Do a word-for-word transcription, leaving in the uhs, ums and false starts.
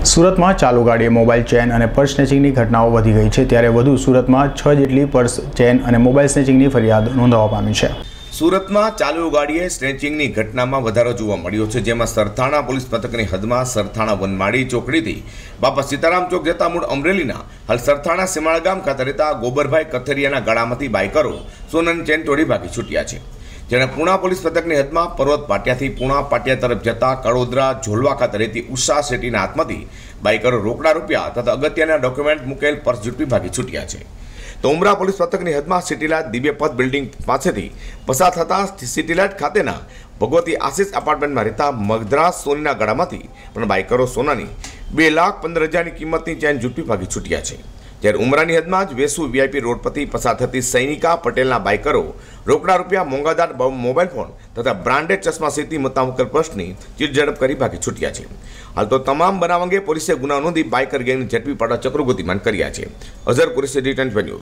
सूरत में चालू गाड़ीए मोबाइल चेन और पर्स स्नेचिंग की घटनाओं वधी गई है, त्यारे वधु सूरत में छ जेटली पर्स चेन और मोबाइल स्नेचिंग की फरियाद नोंधावा पामी है। सूरत में चालू गाड़ीए स्नेचिंग की घटना में वधारो जोवा मळ्यो छे, जेमां सरथाणा पोलीस मथकनी हदमां सरथाणा वनमाળી ચોકડીથી बाबा सीताराम चौक जता मूळ अमरेलीना हाल सरथाणा सीमाड़ा गाम खाते रहता गोबरभाई कथरियाना गळामांथी बाइकरो सोनानी चेन तोड़ी भागी छूट्या छे, जेने पूणा पोलीस मथकनी हदमां पर्वत पाटियाथी पूणा पाटिया तरफ जता कड़ोदरा झोलवा खाते रहती उषा शेट्टीना हाथमांथी बाइकरो रोकड़ा रूपिया तथा अगत्यना डॉक्यूमेंट मुकेल पर्स झूटवी भागी छूट्या छे। तो उमरा पोलीस मथकनी हदमां सिटीलाइट दिव्यपथ बिल्डिंग पासेथी पसार थता सिटीलाइट खातेना भगवती आशीष अपार्टमेंट में रहता मद्रास सोनीना गळामांथी पण बाइकरो सोनानी बे लाख पंदर हज़ार की किंमतनी चेन झूटवी भागी छूट्या छे। त्यारे उमरानी हदमां ज वेसू वीआईपी रोड परथी पसार थती सैनिका पटेलना बाइकरो रोकड़ा रूपिया मोंघादार मोबाइल फोन तथा ब्रांडेड चश्मा सहितनी मुद्दामुकेल पर्सनी चीज झड़प करी भागी छूट्या छे। हाल तो तमाम बनाव अंगे पोलीसे गुना नोंधी बाइकर गैंगने झड़पी पाडवा चक्रो गतिमान कर्या छे। Azhar Qureshi, D twenty news.